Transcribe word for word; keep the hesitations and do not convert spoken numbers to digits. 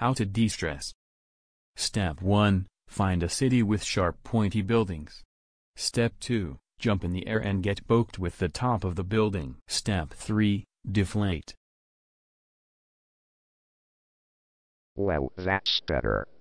How to de-stress. Step one. Find a city with sharp pointy buildings. Step two. Jump in the air and get poked with the top of the building. Step three. Deflate. Well, that's better.